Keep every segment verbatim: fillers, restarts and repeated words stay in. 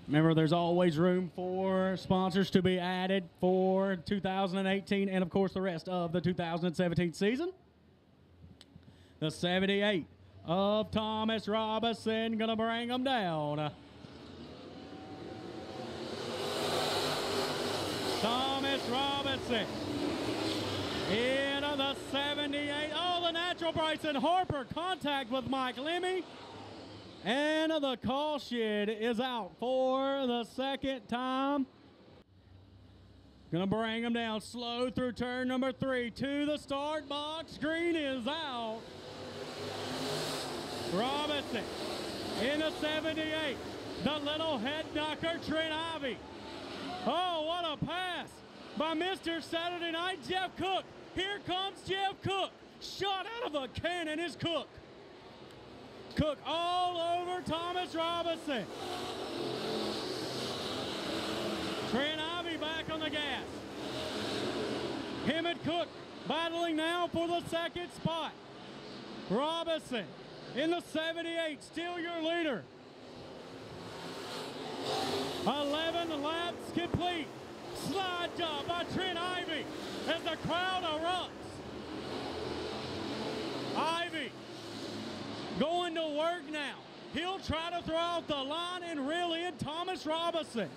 Remember, there's always room for sponsors to be added for two thousand eighteen and, of course, the rest of the two thousand seventeen season. The seventy-eight of Thomas Robinson going to bring them down. Thomas Robinson into the seventy-eight. Oh, the natural Bryson Harper contact with Mike Lemmy. And the caution is out for the second time. Gonna bring him down slow through turn number three to the start box. Green is out. Robinson in the seventy-eight. The little head knocker, Trent Ivy. Oh, what a pass by Mister Saturday Night, Jeff Cook. Here comes Jeff Cook. Shot out of a cannon is Cook. Cook all over Thomas Robinson. Trent Ivy back on the gas. Him and Cook battling now for the second spot. Robinson in the seventy-eight, still your leader. eleven laps complete. Slide job by Trent Ivy as the crowd erupts. Ivy going to work now. He'll try to throw out the line and reel in Thomas Robinson.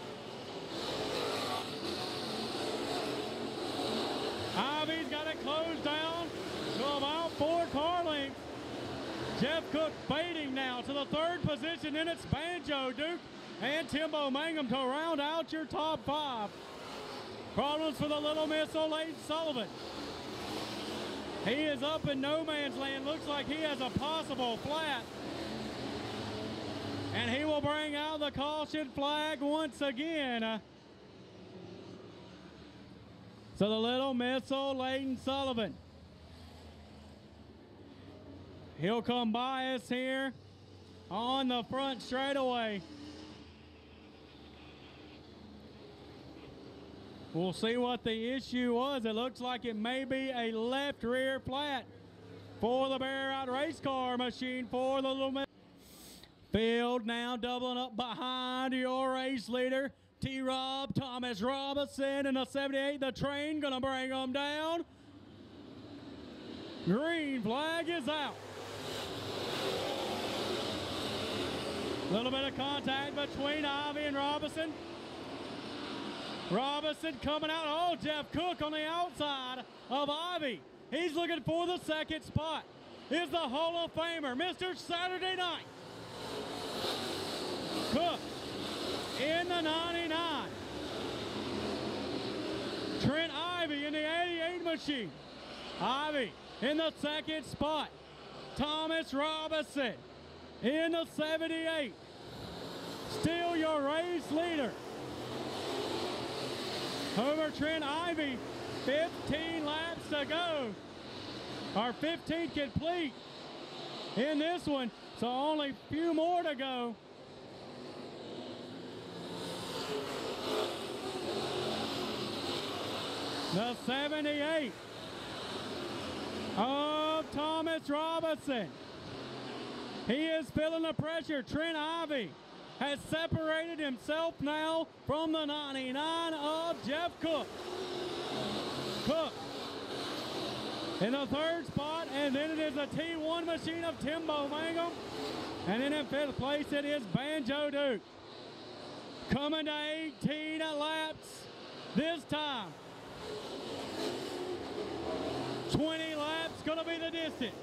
Ivy's got it closed down to about four car lengths. Jeff Cook fading now to the third position, and it's Banjo Duke and Timbo Mangum to round out your top five. Problems for the Little Miss Olayton Sullivan. He is up in no man's land. Looks like he has a possible flat. And he will bring out the caution flag once again. Uh, so the Little Miss Olayton Sullivan. He'll come by us here on the front straightaway. We'll see what the issue was. It looks like it may be a left rear flat for the Bear Out race car machine for the Little Miss. Field now doubling up behind your race leader, T-Rob Thomas Robinson in the seventy-eight. The train gonna bring them down. Green flag is out. Little bit of contact between Ivy and Robinson. Robinson coming out. Oh, Jeff Cook on the outside of Ivy. He's looking for the second spot. Is the Hall of Famer, Mister Saturday Night. Cook in the ninety-nine. Trent Ivy in the eighty-eight machine. Ivy in the second spot. Thomas Robinson in the seventy-eight. Still your race leader. Over Trent Ivy, fifteen laps to go. Our fifteen complete in this one, so only a few more to go. The seventy-eight of Thomas Robinson. He is feeling the pressure. Trent Ivy has separated himself now from the ninety-nine of Jeff Cook. Cook in the third spot, and then it is a T one machine of Timbo Mangum. And then in fifth place, it is Banjo Duke. Coming to eighteen laps this time. twenty laps gonna be the distance.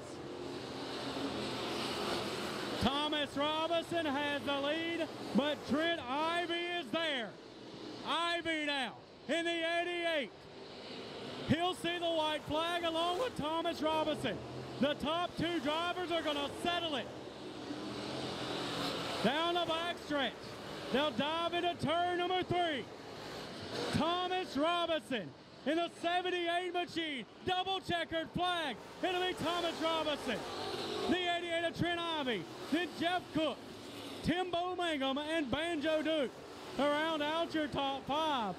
Thomas Robinson has the lead, but Trent Ivy is there. Ivy now in the eighty-eight. He'll see the white flag along with Thomas Robinson. The top two drivers are gonna settle it. Down the backstretch. They'll dive into turn number three. Thomas Robinson in the seventy-eight machine. Double checkered flag. It'll be Thomas Robinson. The eighty-eight of Trent Ivy. Then Jeff Cook, Timbo Mangum, and Banjo Duke to round out your top five.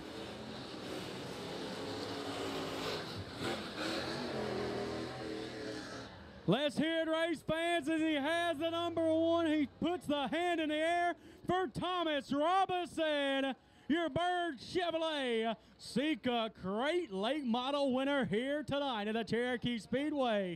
Let's hear it, race fans, as he has the number one. He puts the hand in the air for Thomas Robinson, your Bird Chevrolet Sika Crate Late Model winner here tonight at the Cherokee Speedway.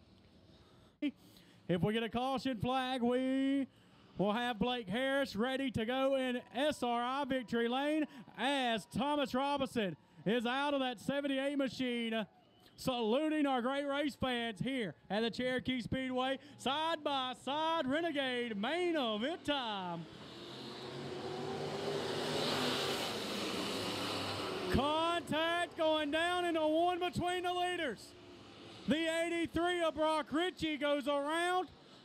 If we get a caution flag, we will have Blake Harris ready to go in S R I victory lane as Thomas Robinson is out of that seventy-eight machine. Saluting our great race fans here at the Cherokee Speedway. Side by side Renegade main event time. Contact going down into one between the leaders. The eighty-three of Brock Ritchie goes around.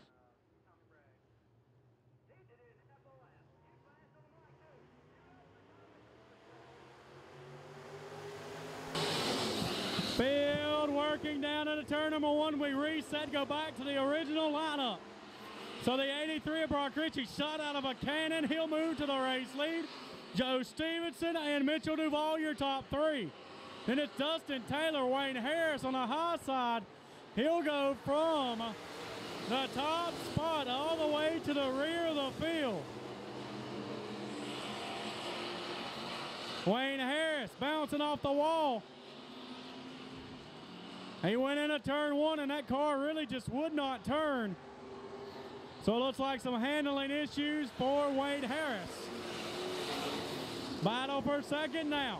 Field working down into turn number one. We reset, go back to the original lineup. So the eighty-three of Brock Ritchie shot out of a cannon. He'll move to the race lead. Joe Stevenson and Mitchell Duval, your top three. Then it's Dustin Taylor, Wayne Harris on the high side. He'll go from the top spot all the way to the rear of the field. Wayne Harris bouncing off the wall. He went into turn one and that car really just would not turn. So it looks like some handling issues for Wayne Harris. Battle for second now.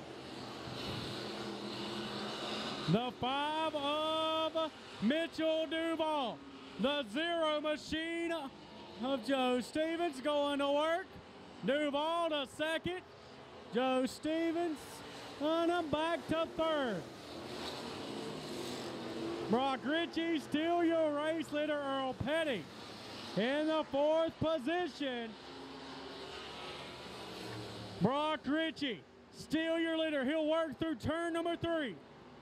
The five of Mitchell Duval. The zero machine of Joe Stevens going to work. Duval to second. Joe Stevens on him back to third. Brock Ritchie, still your race leader, Earl Petty. In the fourth position, Brock Ritchie, still your leader. He'll work through turn number three.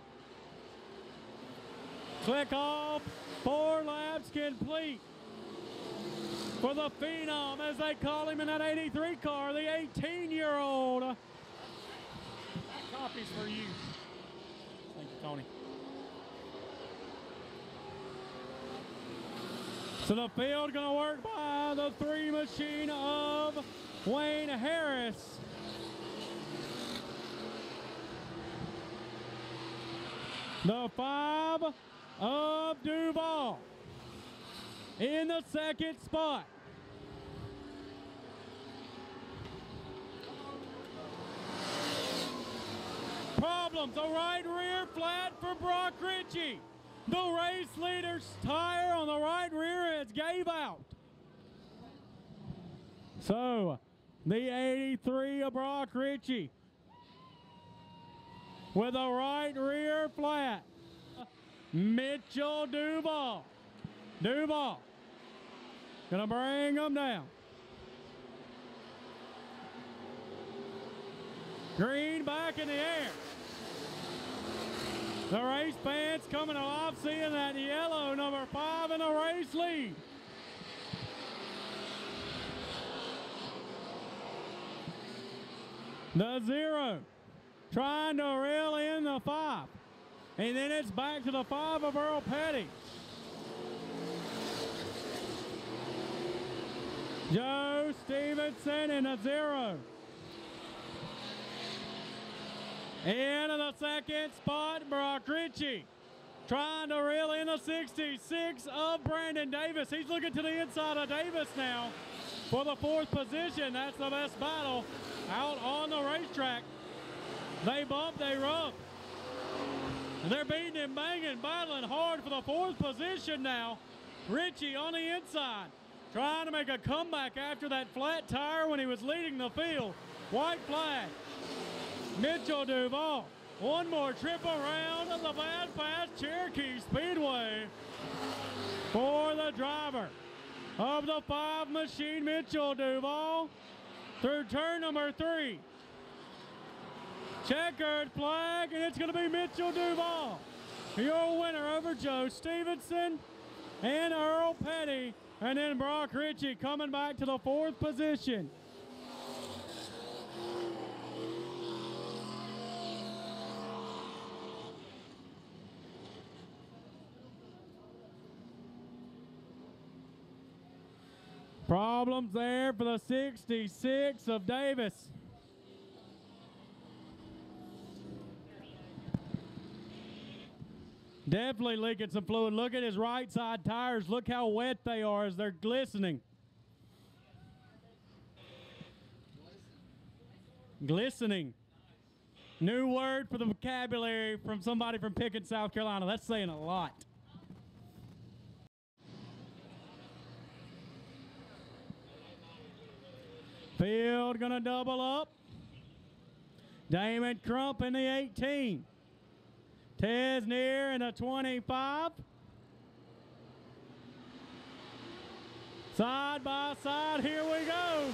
Click off, four laps complete for the Phenom, as they call him in that eighty-three car, the eighteen-year-old. That copy's for you. Thank you, Tony. So the field gonna work by the three machine of Wayne Harris. The five of Duval in the second spot. Problems, the right rear flat for Brock Ritchie. The race leader's tire on the right rear edge gave out. So, the eighty-three of Brock Ritchie with a right rear flat. Mitchell Duval. Duval gonna bring them down. Green back in the air. The race fans coming alive, seeing that yellow number five in the race lead. The zero trying to reel in the five. And then it's back to the five of Earl Petty. Joe Stevenson in the zero. Into the second spot, Brock Ritchie trying to reel in the sixty-six of Brandon Davis. He's looking to the inside of Davis now for the fourth position. That's the best battle out on the racetrack. They bump, they rub. They're beating and banging, battling hard for the fourth position now. Ritchie on the inside, trying to make a comeback after that flat tire when he was leading the field. White flag. Mitchell Duval, one more trip around of the Bad Pass Cherokee Speedway for the driver of the five machine, Mitchell Duval, through turn number three. Checkered flag, and it's going to be Mitchell Duval, your winner over Joe Stevenson and Earl Petty, and then Brock Ritchie coming back to the fourth position. Problems there for the sixty-six of Davis. Definitely leaking some fluid. Look at his right side tires. Look how wet they are as they're glistening. Glistening. New word for the vocabulary from somebody from Pickens, South Carolina. That's saying a lot. Field gonna double up. Damon Crump in the eighteen. Tesnier in the twenty-five. Side by side, here we go.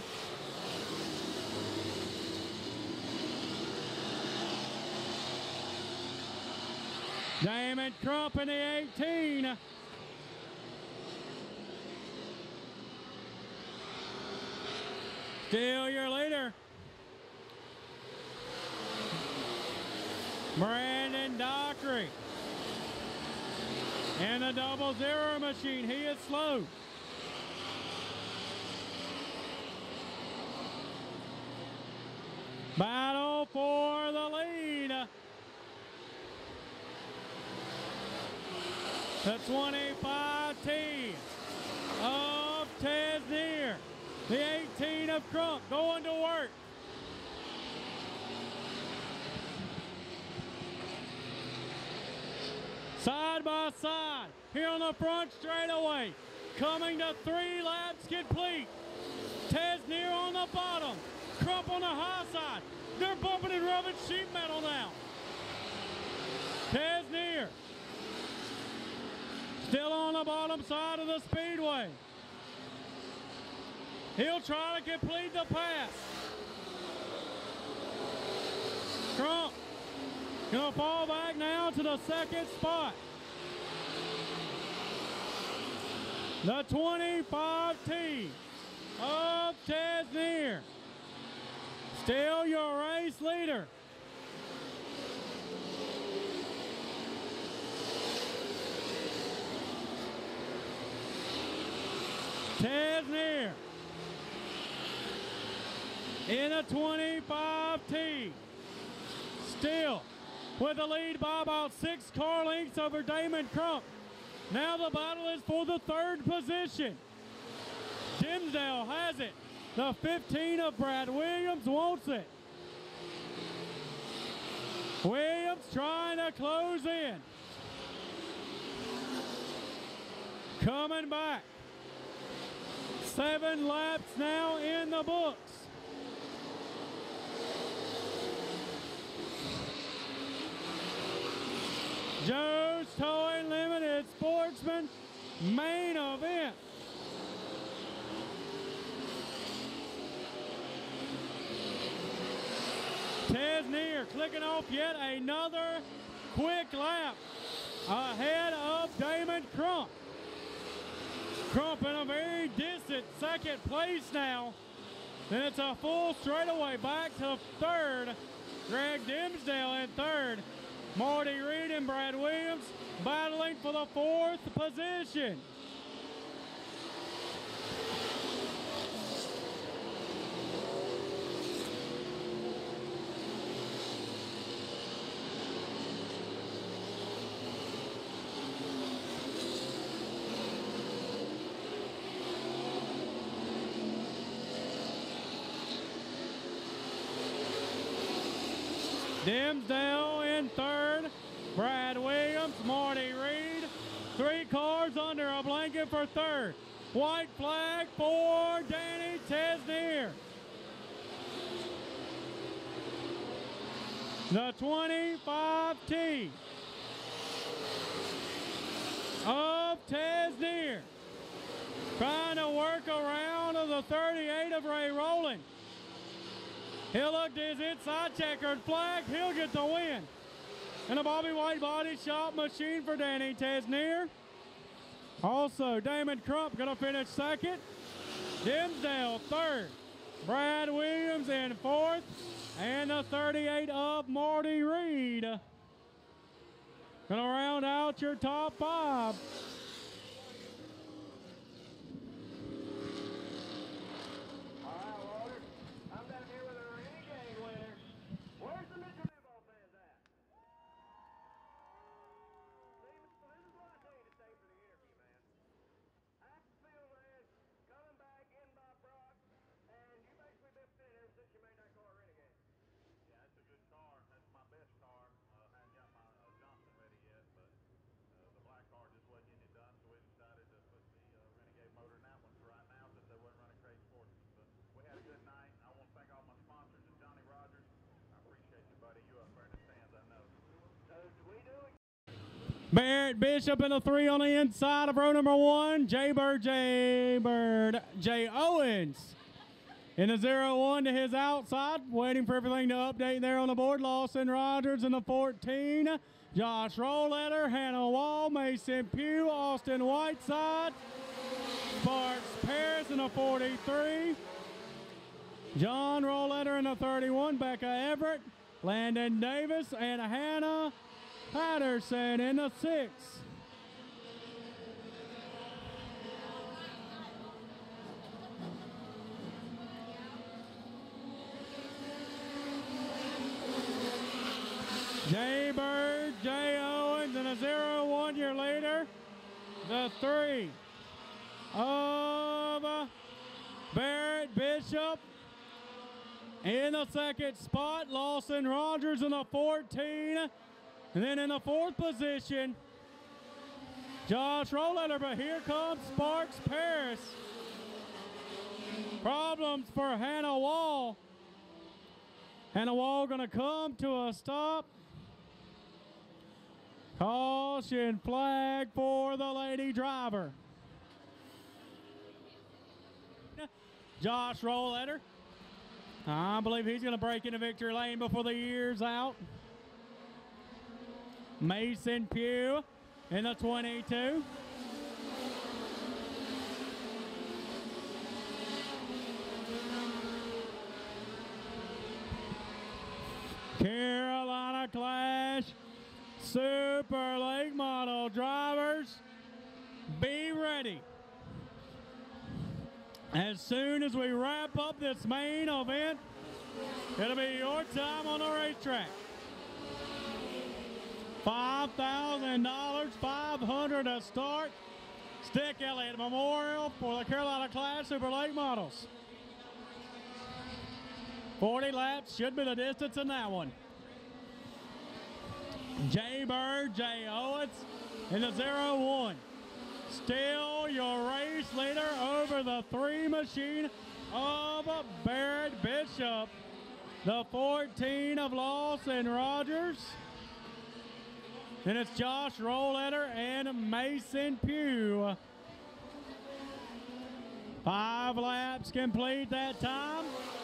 Damon Crump in the eighteen. Still your leader. Brandon Dockery in the double zero machine. He is slow. Battle for the lead. The twenty-five T of Tesnier. The eighteen of Crump going to work. Side by side, here on the front straightaway, coming to three laps complete. Tesnier on the bottom, Crump on the high side. They're bumping and rubbing sheet metal now. Tesnier still on the bottom side of the speedway. He'll try to complete the pass. Crump gonna fall back now to the second spot. The twenty-five T of Tesnier, still your race leader. Tesnier in a twenty-five T, still with the lead by about six car lengths over Damon Crump. Now the battle is for the third position. Dimsdale has it. The fifteen of Brad Williams wants it. Williams trying to close in. Coming back. Seven laps now in the books. Joe's Towing Limited Sportsman main event. Tesnier clicking off yet another quick lap ahead of Damon Crump. Crump in a very distant second place now. Then it's a full straightaway back to third. Greg Dimsdale in third. Marty Reed and Brad Williams battling for the fourth position. Dimsdale in third, Brad Williams, Marty Reed, three cars under a blanket for third. White flag for Danny Tesnier. The twenty-five T of Tesnier, trying to work around of the thirty-eight of Ray Rowland. He'll look to his inside checkered flag. He'll get the win. And a Bobby White body shop machine for Danny Tesnier. Also, Damon Crump gonna finish second. Dimsdale third. Brad Williams in fourth. And the thirty-eight of Marty Reed. Gonna round out your top five. Barrett Bishop in the three on the inside of row number one. Jaybird, Jaybird, Jay Owens in the zero one to his outside. Waiting for everything to update there on the board. Lawson Rogers in the fourteen. Josh Rollletter, Hannah Wall, Mason Pugh, Austin Whiteside. Sparks Paris in the forty-three. John Rollletter in the thirty-one. Becca Everett, Landon Davis, and Hannah Patterson in the six. Jaybird, Jay Owens, and a zero one year later. The three of Barrett Bishop. In the second spot, Lawson Rogers in the fourteen. And then in the fourth position, Josh Rollletter, but here comes Sparks Paris. Problems for Hannah Wall. Hannah Wall gonna come to a stop. Caution flag for the lady driver. Josh Rollletter, I believe he's gonna break into victory lane before the year's out. Mason Pugh in the twenty-two. Carolina Clash Super Lake Model drivers, be ready. As soon as we wrap up this main event, it'll be your time on the racetrack. five thousand dollars, five hundred dollars to start. Stick Elliott Memorial for the Carolina Clash Super Lake Models. forty laps should be the distance in that one. Jaybird, Jay Owens in the zero one. Still your race leader over the three machine of Barrett Bishop. The fourteen of Lawson Rogers. Then it's Josh Rollletter and Mason Pugh. Five laps complete that time.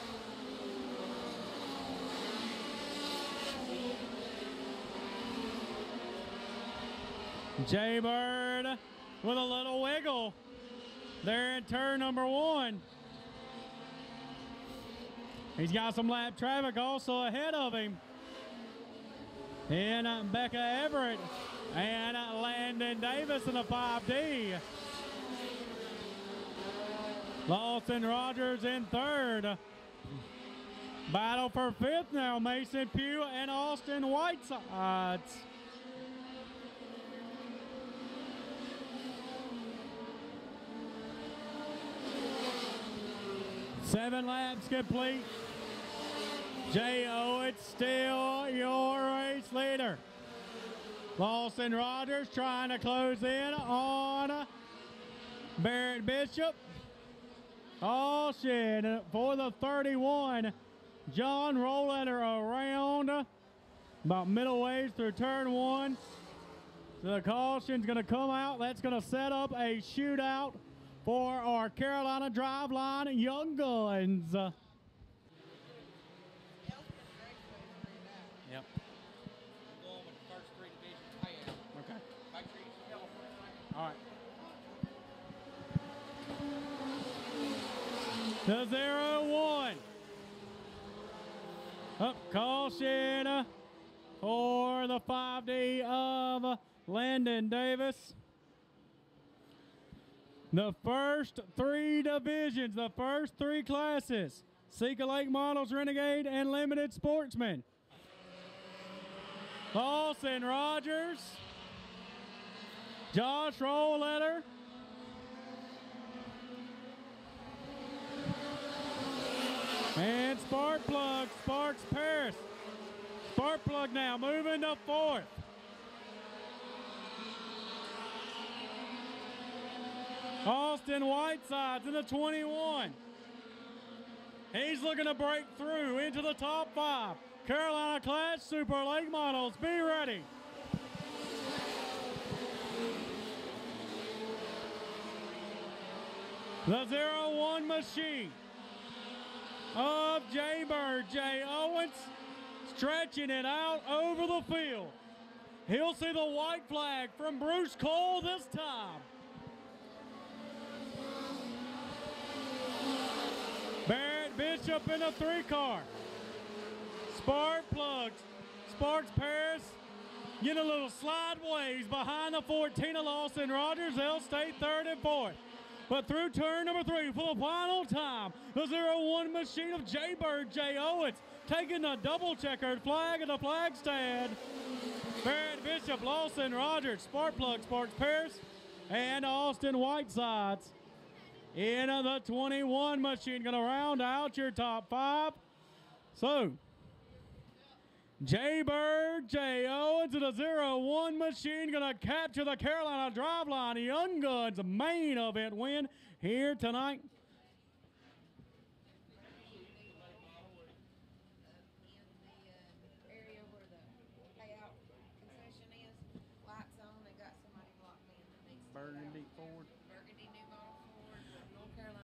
Jaybird with a little wiggle there in turn number one. He's got some lap traffic also ahead of him. And uh, Becca Everett and uh, Landon Davis in the five D. Lawson Rogers in third. Battle for fifth now, Mason Pugh and Austin Whiteside. Seven laps complete. Jay Owens still your race leader. Lawson Rogers trying to close in on Barrett Bishop. Caution for the thirty-one. John Rollletter around about middle ways through turn one. So the caution's going to come out. That's going to set up a shootout for our Carolina Driveline Young Guns. Yep. Okay. All right. The zero one. Up caution for the five D of Landon Davis. The first three divisions, the first three classes, Seca Lake Models, Renegade, and Limited Sportsman. Lawson Rogers, Josh Rollletter, and Sparkplug, Sparks Paris. Sparkplug now moving to fourth. Austin Whiteside's in the twenty-one. He's looking to break through into the top five. Carolina Clash Super Lake Models, be ready. The zero one machine of Jaybird Jay Owens, stretching it out over the field. He'll see the white flag from Bruce Cole this time. Barrett Bishop in a three car. Spark Plugs, Sparks Paris get a little slideways behind the fourteen of Lawson Rogers. They'll stay third and fourth. But through turn number three for the final time, the zero one machine of Jaybird Jay Owens taking the double checkered flag of the flag stand. Barrett Bishop, Lawson Rogers, Spark Plug, Sparks Paris, and Austin Whitesides in the twenty-one machine. Gonna round out your top five. So, Jaybird Jay Owens in the zero one machine gonna capture the Carolina Driveline Young Guns main event win here tonight. Burgundy Ford. Burgundy New Model.